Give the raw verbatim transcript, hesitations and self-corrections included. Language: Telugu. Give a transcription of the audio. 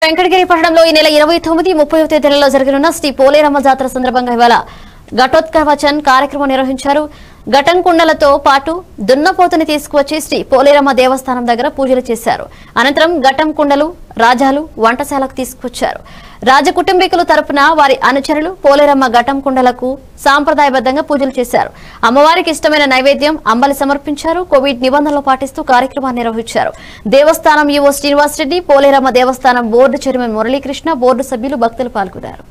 వెంకటగిరి పట్టణంలో ఈ నెల ఇరవై తొమ్మిది ముప్పై తేదీలలో జరగనున్న శ్రీ పోలేరమ్మ జాతర సందర్భంగా ఇవాళ ఘటోత్కవచన్ కార్యక్రమం నిర్వహించారు. ఘటం కుండలతో పాటు దున్నపోతుని తీసుకువచ్చి శ్రీ పోలేరమ్మ దేవస్థానం దగ్గర పూజలు చేశారు. అనంతరం ఘటం కుండలు రాజాలు వంటశాలకు తీసుకొచ్చారు. రాజ కుటుంబీకుల తరపున వారి అనుచరులు పోలేరమ్మ ఘటం కుండలకు సాంప్రదాయబద్ధంగా పూజలు చేశారు. అమ్మవారికి ఇష్టమైన నైవేద్యం అంబలి సమర్పించారు. కోవిడ్ నిబంధనలు పాటిస్తూ కార్యక్రమాన్ని నిర్వహించారు. దేవస్థానం ఈవో శ్రీనివాస్ రెడ్డి, పోలేరమ్మ దేవస్థానం బోర్డు చైర్మన్ మురళీకృష్ణ, బోర్డు సభ్యులు భక్తులు పాల్గొన్నారు.